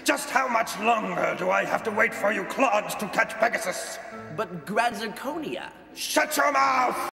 Just how much longer do I have to wait for you clods to catch Pegasus? But Grad Zirconia. Shut your mouth!